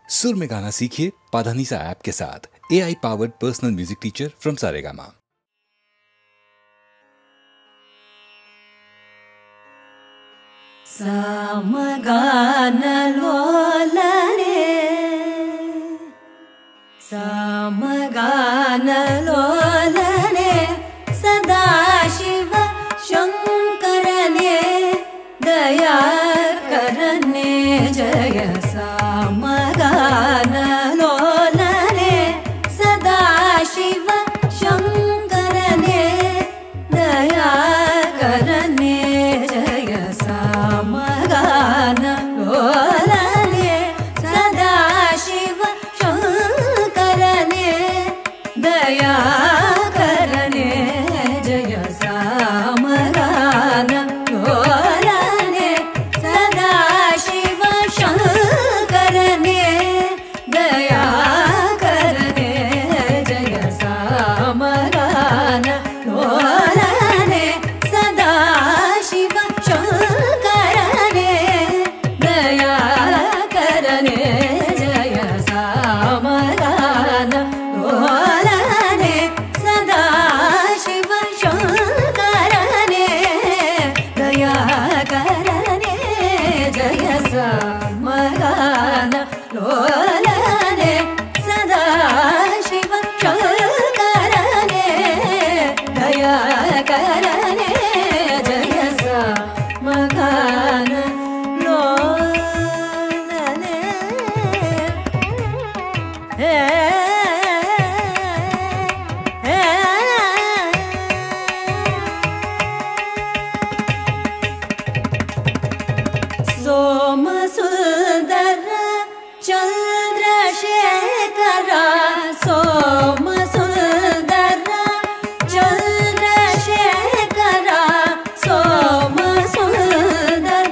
सुर में गाना सीखिए पाधानीसा ऐप के साथ। AI powered personal music teacher from Saregama. समगानलोलने सदाशिव शंकरने दया करने जय समगानलोलने सदाशिव शंकरने दया करने जय समगानलोलने सदाशिव शंकरने दया करने जय समगानलोलने सदाशिव शंकरने दया करने जय समगानलोलने सदाशिव शंकरने दया करने जय समगानलोलने सदाशिव शंकरने दया करने जय समगानलोलने सदाशिव शंकरने दया करने जय सोमसुंदर चंद्रशेखर सोमसुंदर चंद्रशेखर सोमसुंदर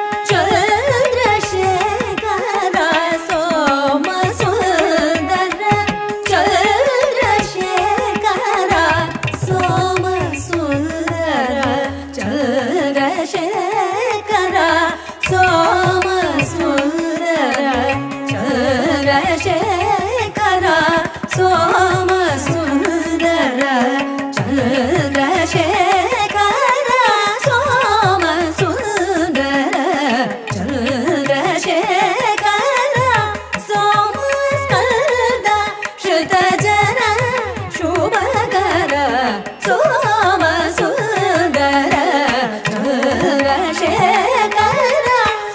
चंद्रशेखर सोमसुंदर चंद्रशेखर सोमसुंदर चंद्रशेखर सोमसुंदर चंद्रशेखर सोमसुंदर चंद्रशेखर सोमसुंदर चंद्रशेखर सोमस्कंद श्रुतजन शुभकर सोमसुंदर चंद्रशेखर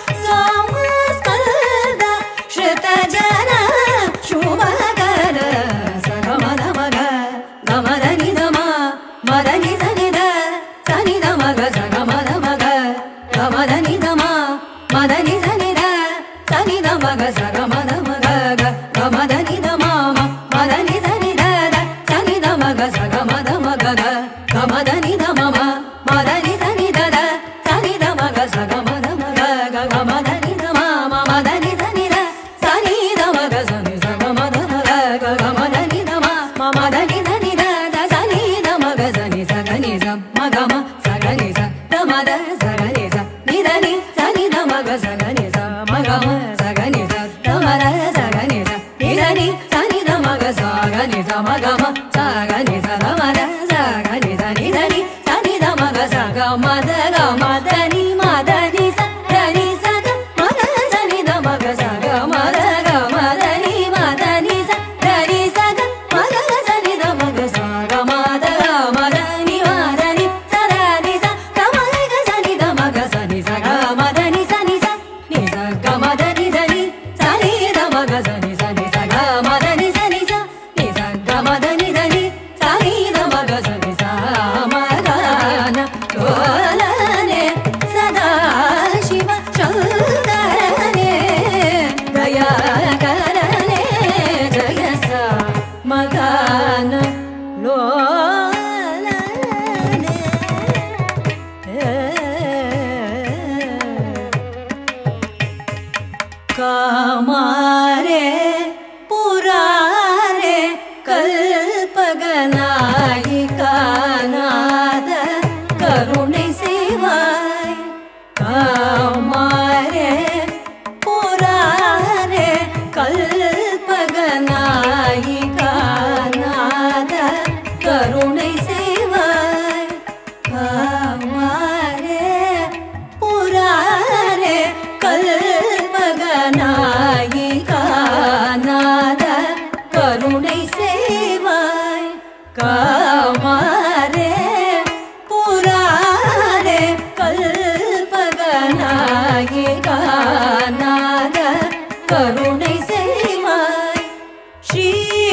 सोमस्कंद श्रुतजन शुभकर सगमदमग गमदनिदम मदनि सनिद सनिदमग सगमदमग गमदनिदम मदनि सनिद सनिदमग सगमदमग गमदनिदम मदनि सनिद सनिदमग सगमदमग गमदनिदम मदनि सनिद सनिदमग सगमदमग गमदनिदम मदनि सनिद सनिदमग सनि सगमदमग गमदनिदम मदनि सनिद सनिदमग सनि सगनि मगम सगनि समद सगनि निदनि सनिदमग सगनि मगम सगनि समद सगनि निदनि सनिदमग सगनि मगम सगनि समद सगनि निदनि सनिदमग सगमद गमदनि मदनि सनि सग मग सनिदमग सगमद गमदनि मदनि सनि सग मग सनिदमग सगमद गमदनि मदनि सदनि सगमग सनिदमग सनि सगमदनि सनि सनि सगमदनि धनि सनिदमग सनि सनि सगमदनि सनि सनि सगमदनि கல்பகநாயிகாநாத கருணை செய்வாய் காமாரே புராரே கல்பகநாயிகாநாத கருணை செய்வாய் காமாரே புராரே கல்பகநாயிகாநாத கருணை செய்வாய் ஸ்ரீ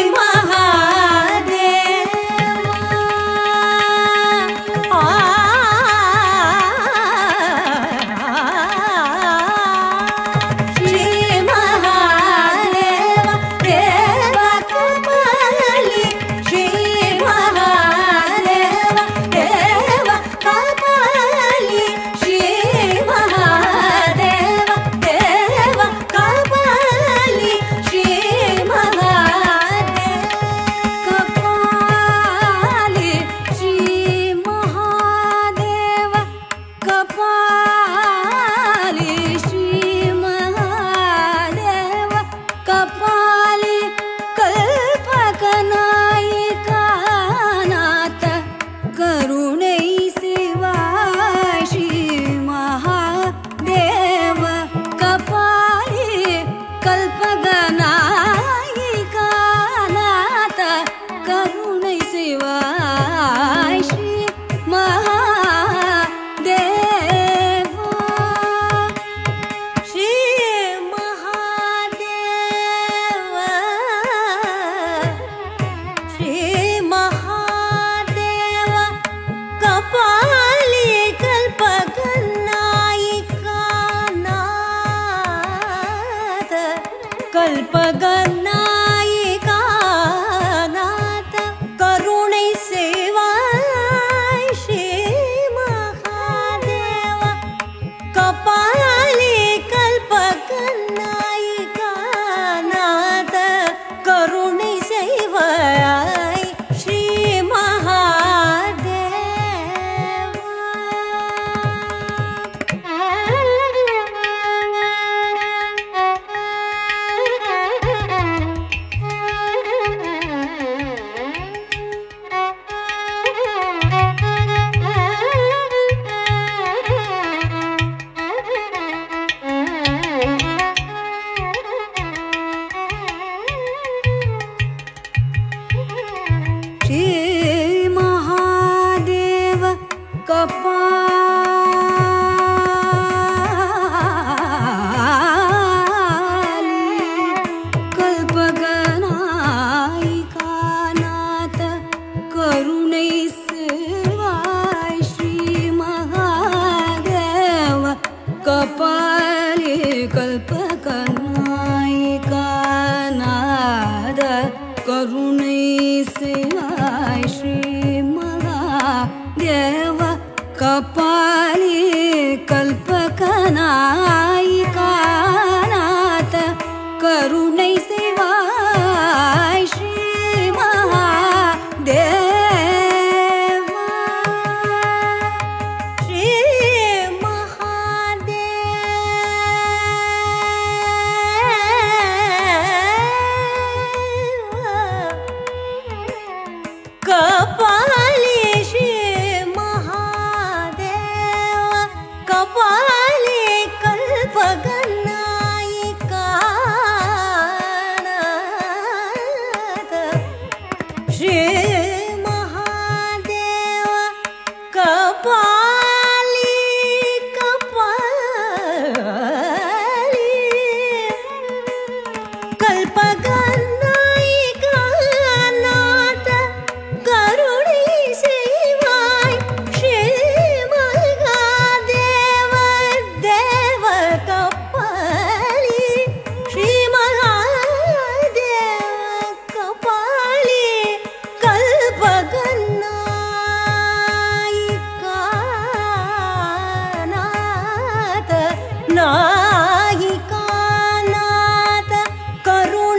கல்பகநாயிகாநாத கருணை செய்வாய் ஸ்ரீ மகாதேவ கபாலி கல்பகநாயிகாநாத கருணை செய்வாய் ஸ்ரீ மகாதேவ கபாலி கல்பகநாயிகாநாத கருணை செய்வாய் ஸ்ரீ மகாதேவ கபாலி கல்பகநாயிகாநாத கருணை செய்வாய் ஸ்ரீ மகாதேவ கபாலி கல்பகநாயிகாநாத கருணை செய்வாய் ஸ்ரீ மகாதேவ ஸ்ரீ கபாலி ஸ்ரீ மகாதேவ கபாலி கல்பகநாயிகாநாத ஸ்ரீ மகாதேவ கபாலி கபாலி கல்பகநாயிகாநாத கருணை செய்வாய் ஸ்ரீ மகாதேவ தேவ கபாலி ஸ்ரீ மகாதேவ கபாலி கல்பகநாயிகாநாத நாயிகாநாத கருணை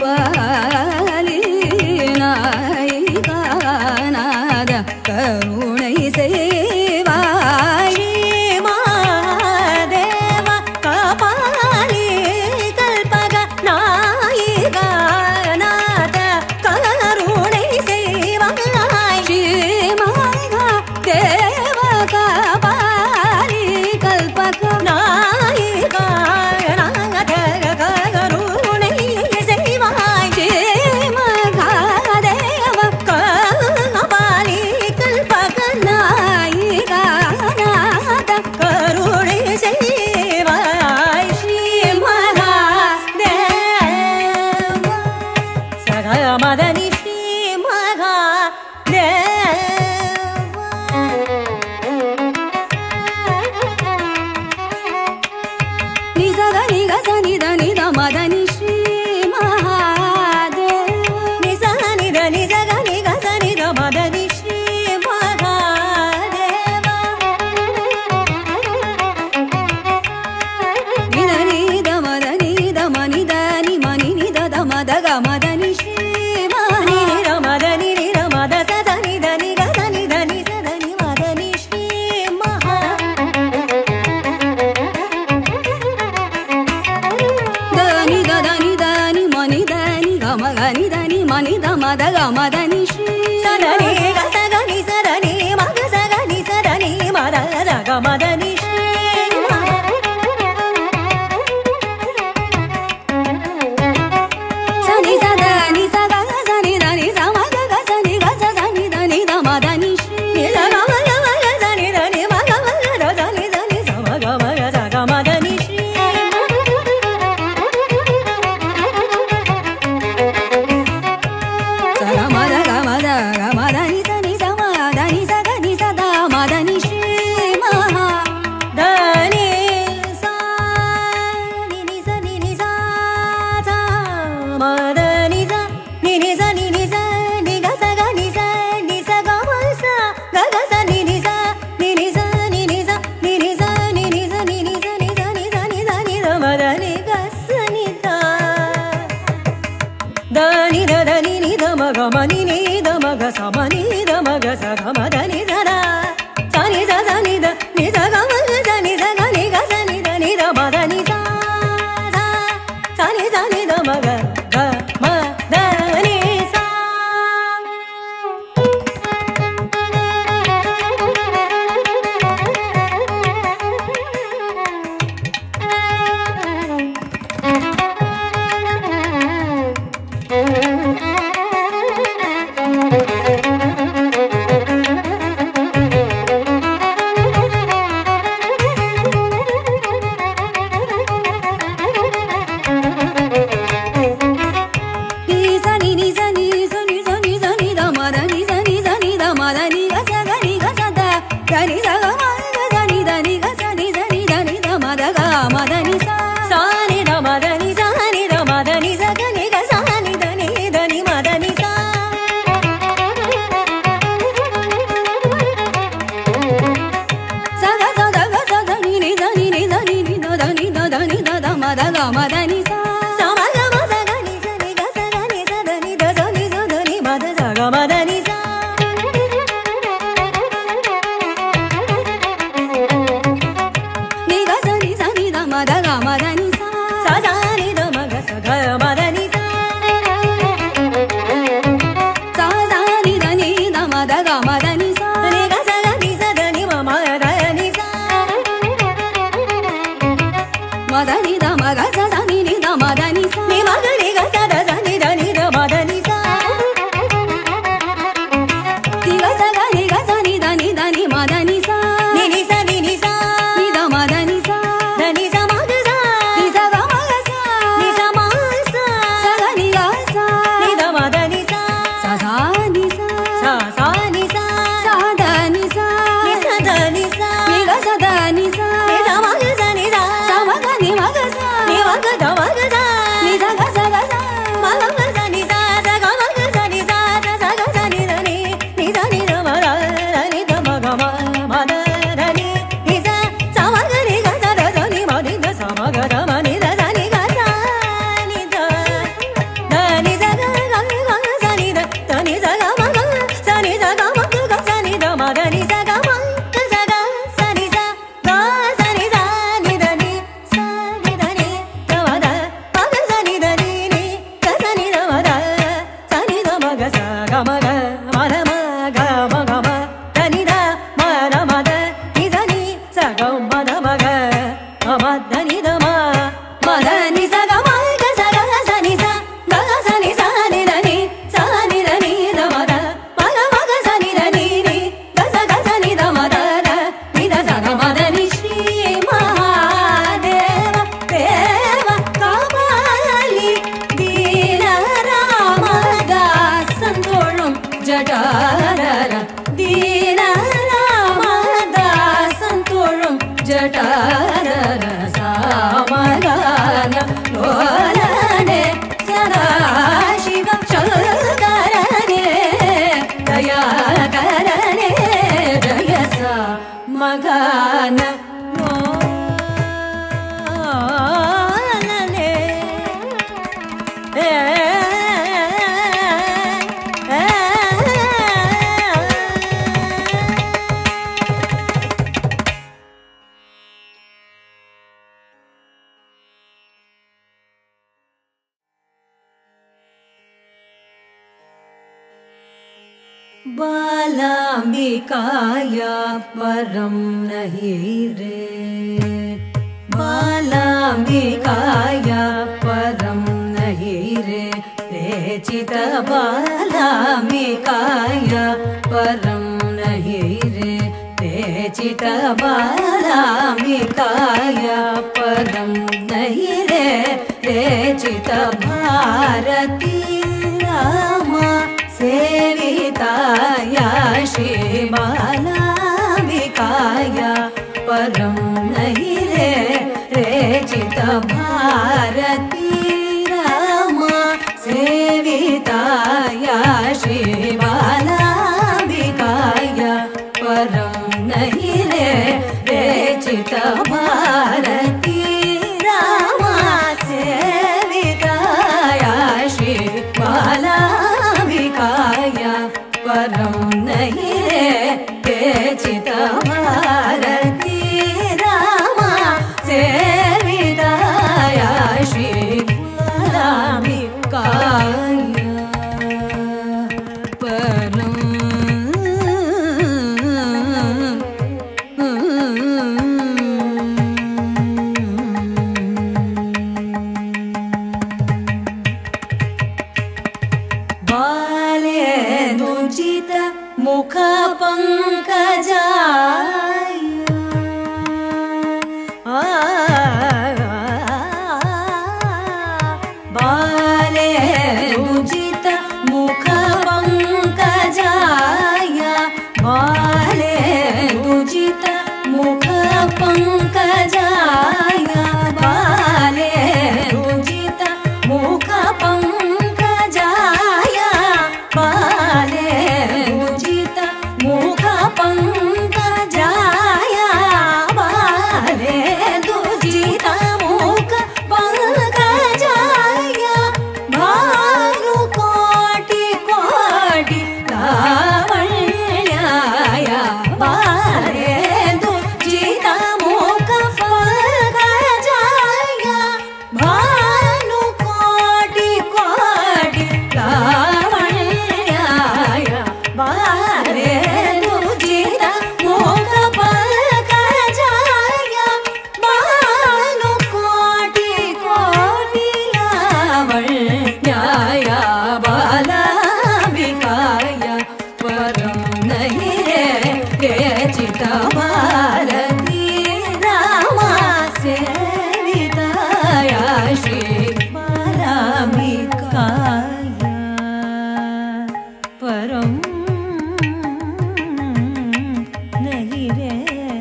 கல்பகாலி நாயிகாநாத கருணை செய்வாய் மகாதேவ கபாலி கல்பக நாயிகாநாத கருணை செய்வாய் ஸ்ரீ மகாதேவ கபாலி கல்பக நாயிகாநாத கருணை செய்வாய் ஸ்ரீ மகாதேவ கபாலி கல்பக நாயிகாநாத கருணை செய்வாய் ஸ்ரீ மகாதேவ சகமதனி ஸ்ரீ மகாதேவ நிசக நிகச நித நித மதனி ஸ்ரீ மகாதேவ நிச நித நிசக நிகச நித மதனி ஸ்ரீ மகாதேவ நித நித மத நித மனித நி மணி நித த மத க மதனி ஸ்ரீ நீ நிர மதனி நிர மத சத நித நிகச நித நிசத நி மதனி ஸ்ரீ மகா దని దని దని మని దని గమ గని దని మని ద మద గ మదని శ్రీ సదని గసగని సదని మగ సగని సదని మద జగ మదని శ్రీ సని సదని సగ సని దని సమ గ గ సని గ స సని దని ద మదని శ్రీ నిజగ మగ మగ సని దని మగ మగ ద సని దని సమగ మగ జగ మదని శ్రీ సగ మద గ మద గ మదని సని సమ దని సగ ని సద మదని శ్రీ మహా దని సా ని స ని సా సా మదని స ని స ని స ని గ స గ ని స ని స గ మ స గ గ స ని స ని స ని స ని స ని స ని స ని స ని స ని స ని ద మదని గ స ని ద దని ద దని ని ద మ గ మ ని ని ద మ గ స మ ని ద మ గ స గ మ ద ని ద ద స ని స స ని ద ని స గ మ గ స ని స గ ని గ స ని ద ని ద మ ద ని స స ని స ని ద మ గ గ మ ద ని స ని స ని ని స ని స ని స ని స ని ద మద ని స ని స ని ద మద ని గ స గ ని గ స ద ద ని స గ మ గ స ని ద ని గ స ని స ని ద ని ద మద గ మద ని స స ని ద మ ద ని స ని ద మ ద ని స గ ని గ స ని ద ని ద ని మ ద ని స స గ స ద గ స ద ని ని ద ని ని ద ని ని ద ద ని ద ద ని ద ద మ ద గ మ ద ని స స మ గ మ స గ ని స ని గ స గ ని స ద ని ద స ని స ద ని మ ద స గ మ ద ని స ని గ స ని స ని ద మ ద గ మ ద ని స స స ని ద మ గ స గ మ ద ని స స స ని ద ని ద మ ద గ మ ద ని స ని గ స గ ని స ద ని మ మ ద ని స మ ద ని ద మ గ స స ని ని ద మ ద ని స ని మ గ ని గ స ద స ని ద ని ద మ ద ని స ని గ స గ ని గ స ని ద ని ద ని మ ద ని స ని ని స ని ని స ని ద మ ద ని స ద ని స మ గ స ని స గ మ గ స ని స మ స స గ ని గ స ని ద మ ద ని స స స ని స స స ని స స ద ని స ని స ద ని స ని గ స ద ని స ని స మ గ స ని స స మ గ ని మ గ స ని మ గ ద మ గ స ని స గ స గ స మ గ గ స ని స స గ మ గ స ని స స స గ స ని ద ని ని ద ని ద మ ద ని ద మ గ మ మ ద ద ని ని స స మ గ ని గ స ద స ని మ ని ద స మ గ ద మ ని ద స ని గ స ని ద ద बालाम्बिकाया परं नहीं रे बालाम्बिकाया परं नहीं रे रेचित बालाम्बिकाया परं नहीं रे रेचित बालाम्बिकाया परं नहीं रे रेचित भारती रामा सेविताया श्री बालाम्बिकाया परं नहीं रे रेचित भारती रामा सेविताया श्री बालाम्बिकाया परं नहीं रे रेचित भारती रामा सेविताया श्री बालाम्बिकाया परं नहीं रे रेचित भारती रामा सेविताया श्री बालाम्बिकाया परं मुख पंकजाय बाले रुजित मुख पंकजाय बाले रुजित मुख पंकजाय बाले रुजित मुख पंकजाय बाले मुख पंकजाय बाले दुजित मुख पंकजाय भानु कोटि कोटि लावण्याय बाले दुजित मुख पंकजाय भानु कोटि कोटि लावण्याय बाले दुजित मुख पंकजाय भानु कोटि कोटि लावण्याय बालाम्बिकाया परं नहीं रे रेचित भारती रामा सेविताया श्री बालाम्बिकाया परं नहीं रे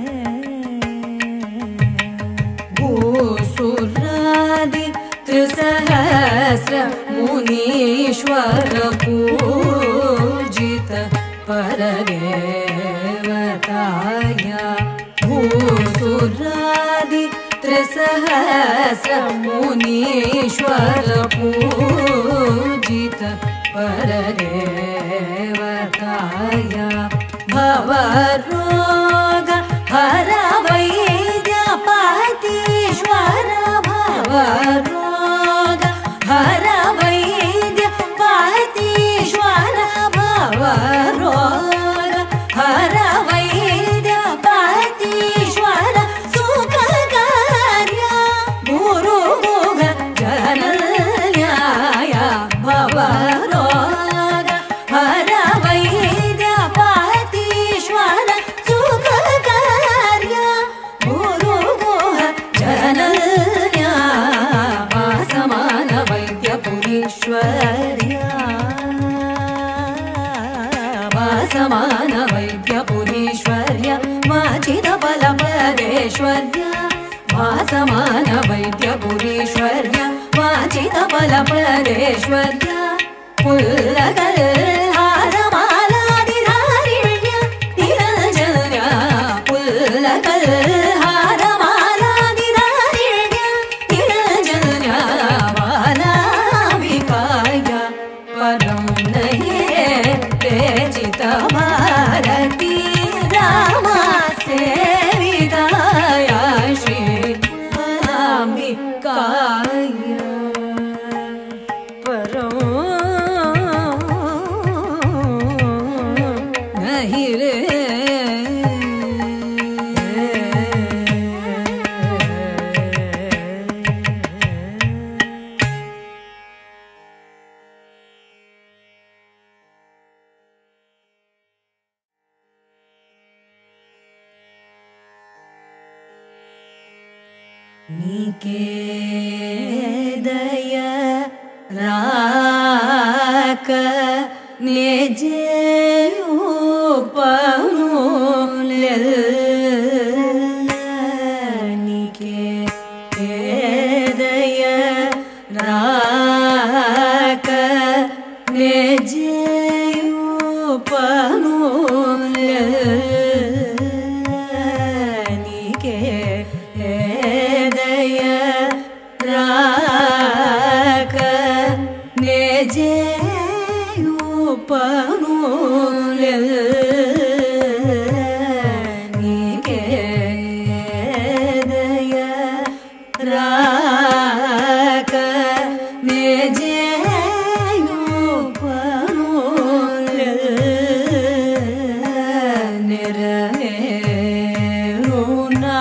भूसुरादि त्रिसहस्र मुनीश्वर पूजित परदेवताया भूसुरादि त्रिसहस्र मुनीश्वर पूजित परदेवताया भवरोग हर वैद्यपतीश्वर भवरोग हर वैद्यपतीश्वर भवरोग हर वैद्यपतीश्वर सुखकार्य गुरुमुख जनन्याय भवरोग हर वैद्यपतीश्वर सुखकार्य गुरुमुख जनन्या वासमान वैद्यपुरीश्वर्य वासमान वैद्यपुरीश्वर्य वाचित बलपदेश्वर्य वासमान वैद्यपुरीश्वर्य वाचित बलपदेश्वर्य पुल्लकल्हारमालादिधारिण्य निरञ्जन्या पुल्लकल्हारमालादिधारिण्य निरञ्जन्या बालाम्बिकाया परं नहीं रे रेचित भारती रामा सेविताया श्री बालाम्बिकाया परं रे निकेदय राक निजेयुपनुलेल निकेदय राक निजेयुपनुलेल राक निजेयुपनुलेल निकेदय राक निजेयुपनुलेल निरवेरुना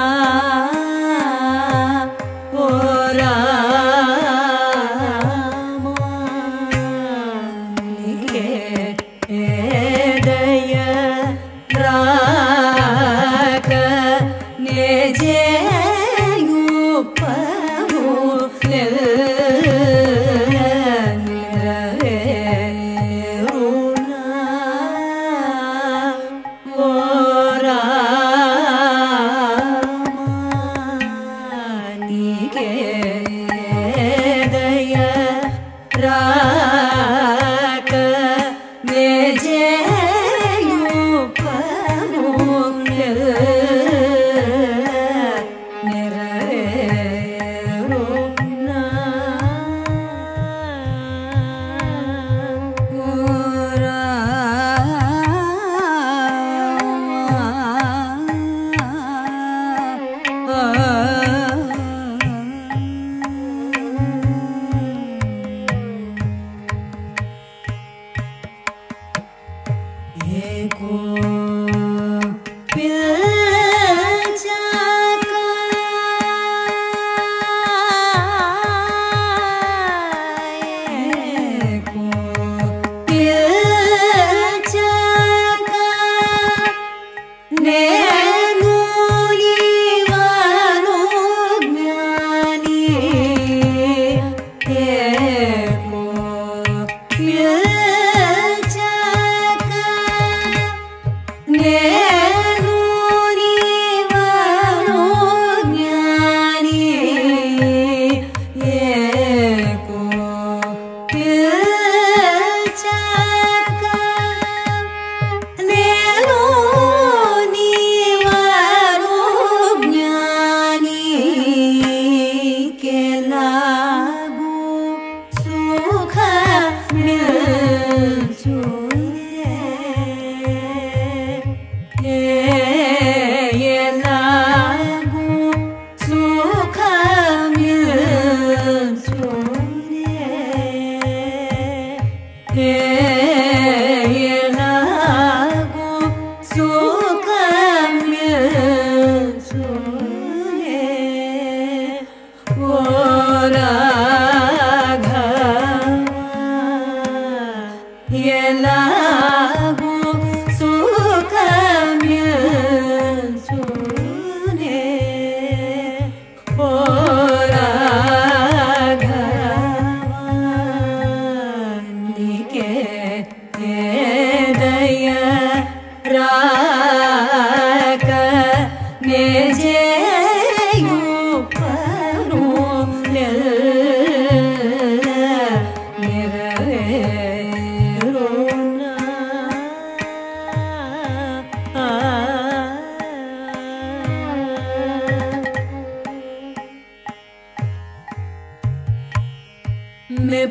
मैं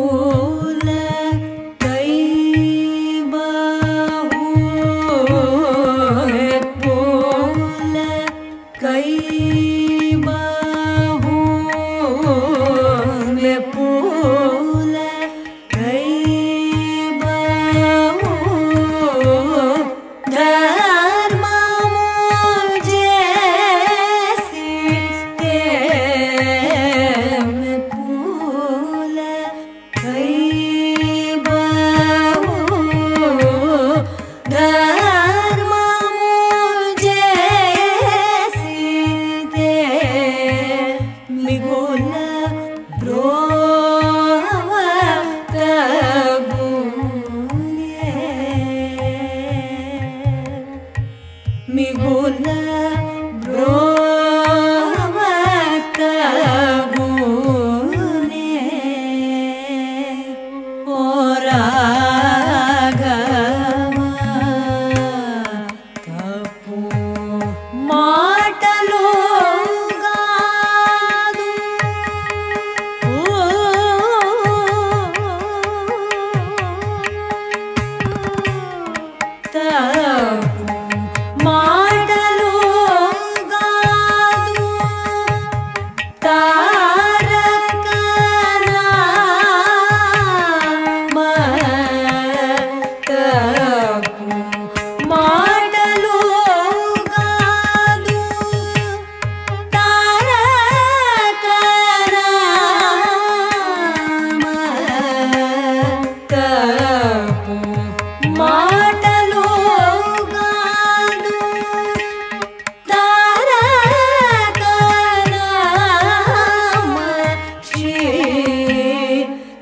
फूल कई बाहू मैं फूल कई बाहू मैं फूल कई बाहू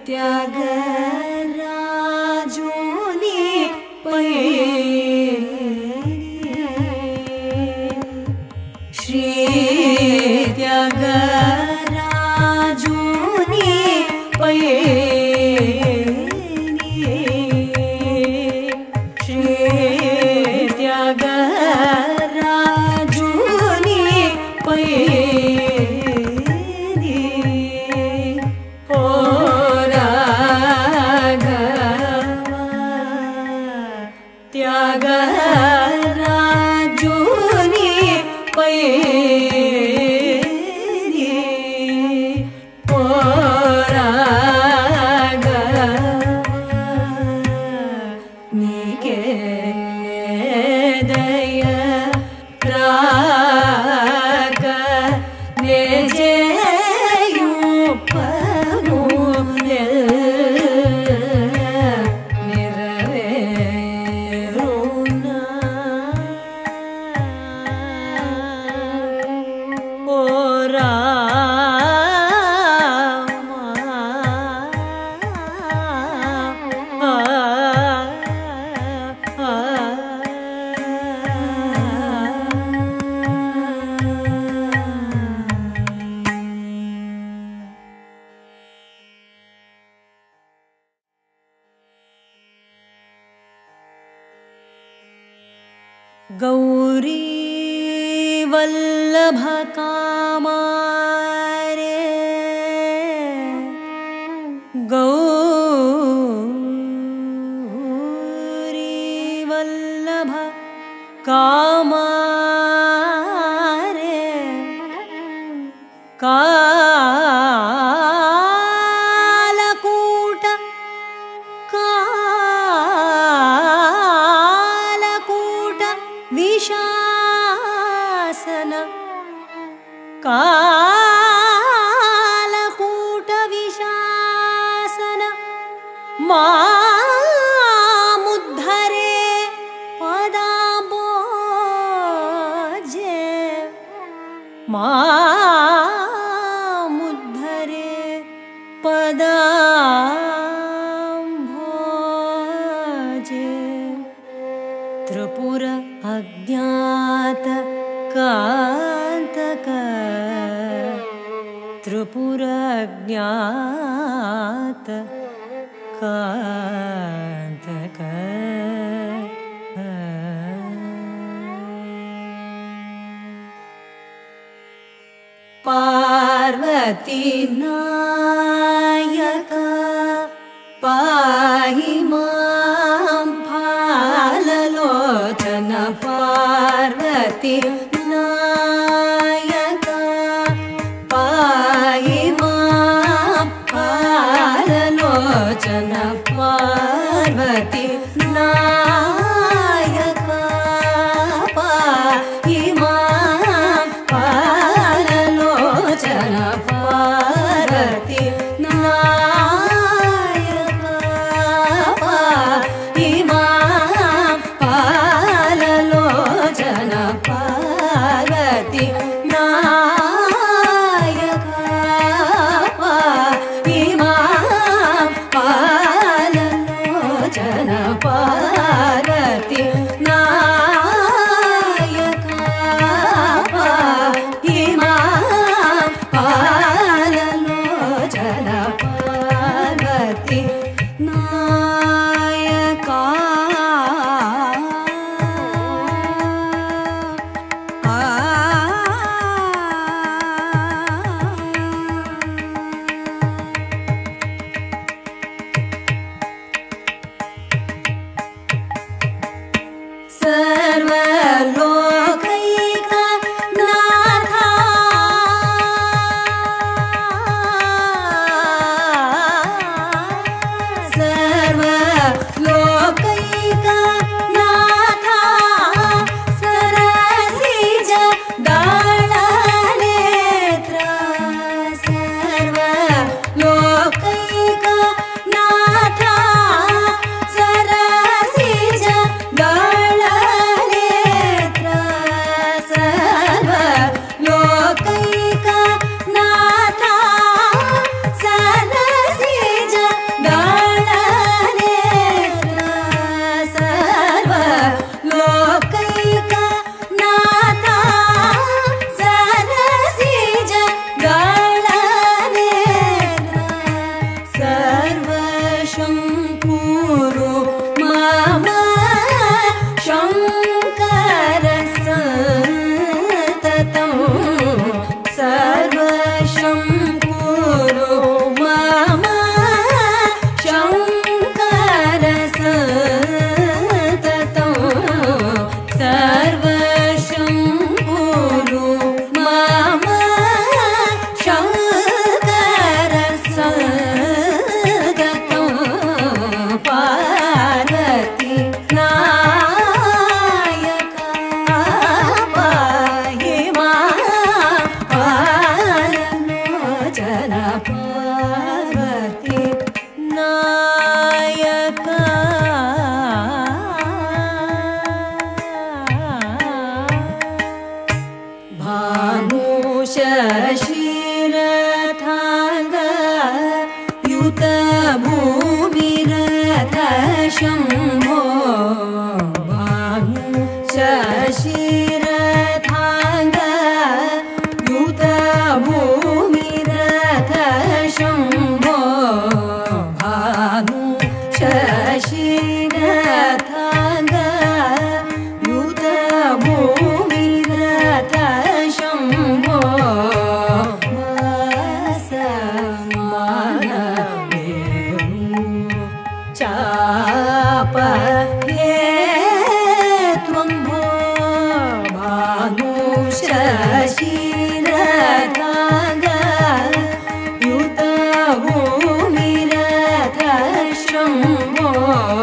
त्यागराजुनि पै श्री त्यागराजुनि पै श्री त्यागराजुनि पै गौरी वल्लभ कामारे गौरी वल्लभ कामारे कालकूट विशासन कालकूट विशासन मामुद्धरे पदाम्बोजे मामुद्धरे पदाम्बोजे त्रिपुर अज्ञात कांतक त्रिपुर अज्ञात कांतक पार्वती नायक पाहि मां फाललोचन पार्वती नायक पाहि मां फाललोचन पार्वती नायक पाहि मां फाललोचन पार्वती नायक पाहि मां फाललोचन पार्वती नायक पाहि मां फाललोचन सर्वशङ्कुरु मम शङ्कर सततं सर्वशङ्कुरु मम शङ्कर सततं सर्वशङ्कुरु मम शङ्कर सततं पार्वती नायका पाहि मां पाललोचन पार्वती नायका भानुशशिरथाङ्ग युतभूमिरथ शम्भो भानुशशिरथाङ्ग युतभूमिरथ शम्भो भानुशशिरथाङ्ग युतभूमिरथ शम्भो चाप हे त्वं भो भानुशशिरथाङ्ग युतभूमिरथ शम्भो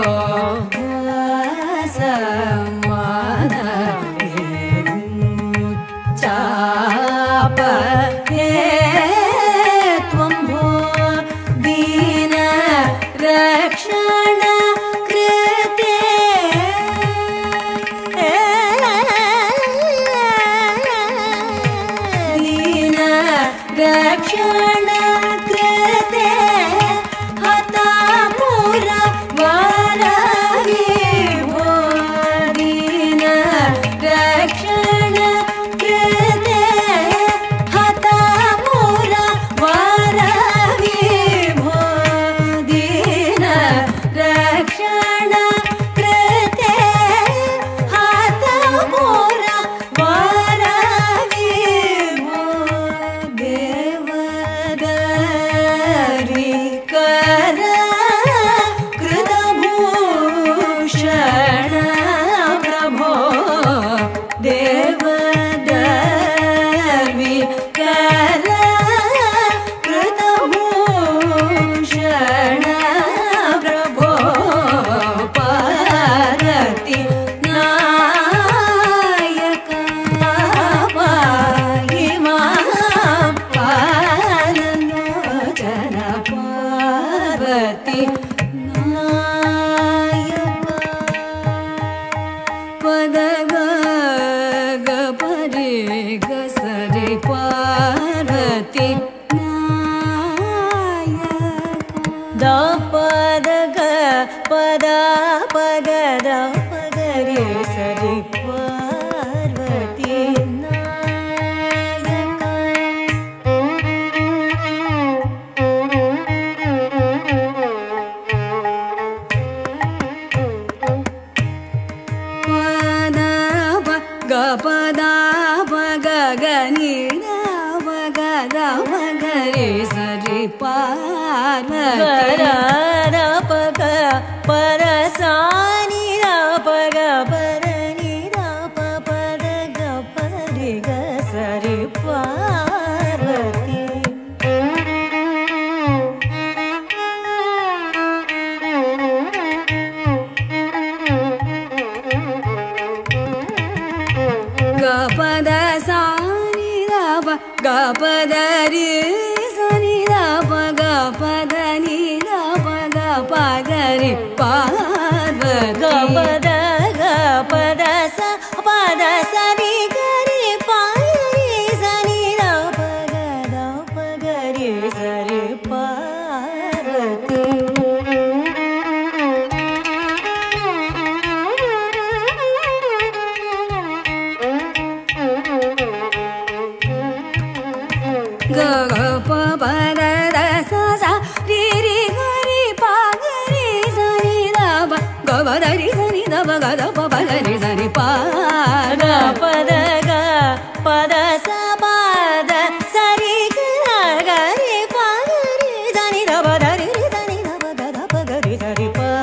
चाप हे त्वं भो दीन रक्षण कृते दीन रक्षण कृते हतापुर वाराहि भो दीन रक्षण कृते हतापुर वाराहि भो दीन रक्षण कृते हतापुर वाराहि भो देवदरि कर कृतभूषण प्रभो देवदरि कर कृतभूषण प्रभो पार्वती नायका पाहि मां पाललोचन पार्वती नायका पद ग ग परे ग सरे पार्वती नायका द पद ग पद पग द पग रे सरि पार्वती नायका पद प ग पद प ग ग नि द प ग द प ग रे सरि पार्वती ग प ग पर सा नि र प ग पर नि र प प द ग प रे ग सरि पार्वती ग पद सा नि र प ग पद रे सा नि र प ग पद नि र प ग प ग रे पार्वती ग पद सा पद सा रि ग रे पा रे सा नि र प ग द प ग रे सरि पार्वती ग ग प प द द सा सा रि रि ग रि प ग ri sa ni da ba ga da pa ba ga ri sa ni pa ga pa da ga pa da sa pa da sa ri ga ga ri pa ga ri sa ni da ba da ri sa ni da ba ga da pa ga ri sa ri pa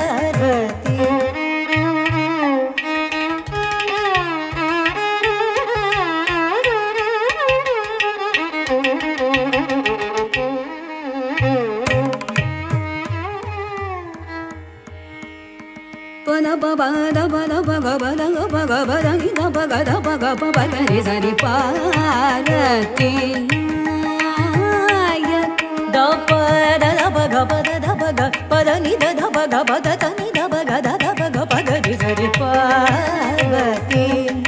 pa ba ba da ba da ba ga ba da ga ba ga ba da ni da ba ga da ba ga pa ba ga ri sa ni pa ra ti ya da pa da ba ga pa da ba ga pa da ni da ba ga pa da ni da ba ga da ba ga pa ga ri sa ri pa ra ti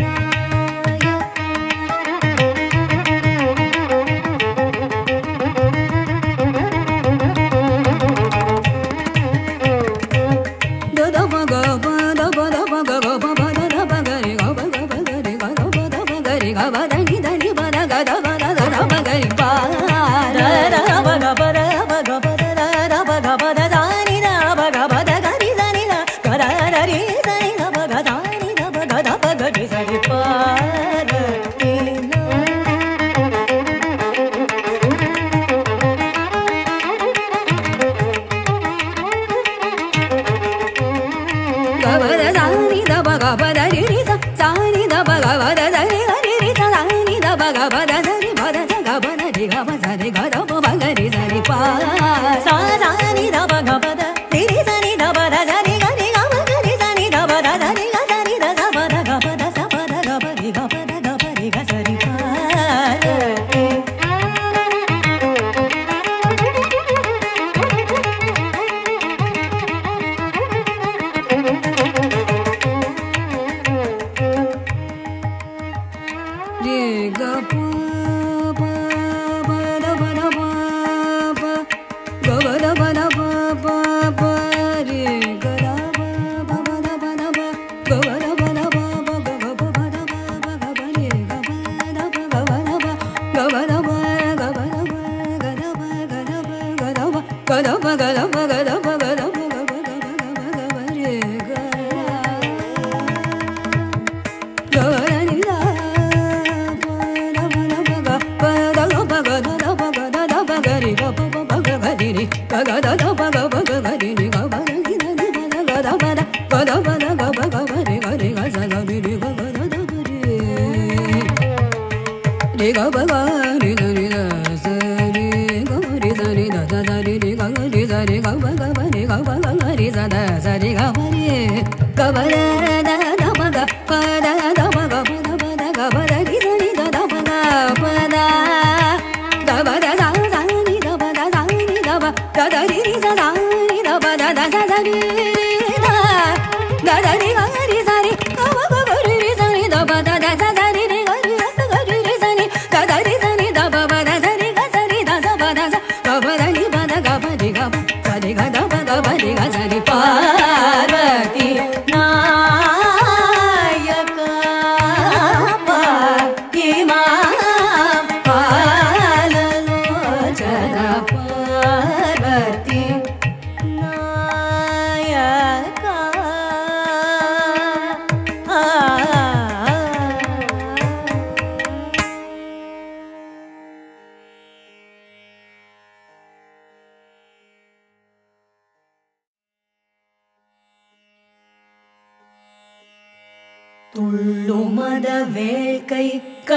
துள்ளுமத வேள்கை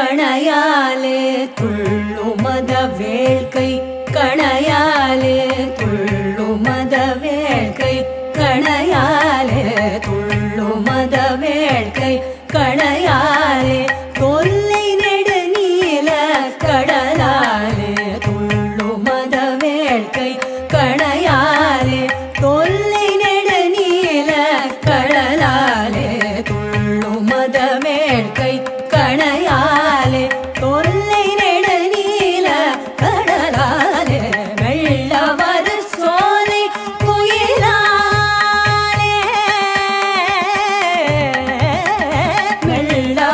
கணையாலே துள்ளுமத வேள்கை கணையாலே துள்ளுமத வேள்கை கணையாலே துள்ளுமத வேள்கை கணையாலே தொல்லை நெடு நீல கடலாலே துள்ளுமத வேள்கை கணையாலே தொல்லை நெடு நீல கடலாலே துள்ளுமத வேள்கை கணையாலே தொல்லை நெடு நீல கடலாலே வெள்ளவர் சோலை குயிலாலே வெள்ள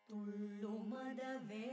ತುಳ್ಳು ಮದ ವೇಳೆ